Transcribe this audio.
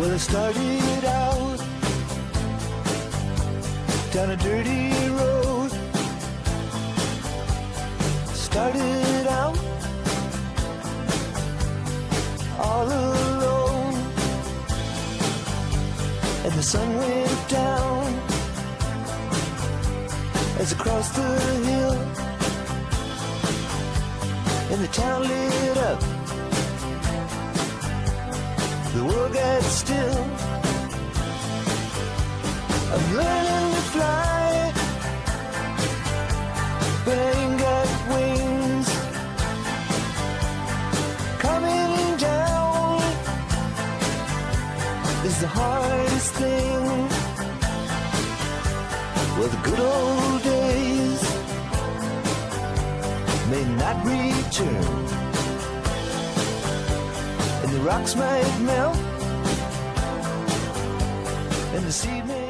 Well, I started out down a dirty road. Started out all alone, and the sun went down as I crossed the hill, and the town lit up. The world got still. I'm learning to fly, but I ain't got wings. Coming down is the hardest thing. Well, the good old days may not return, and the rocks might melt, and the seed may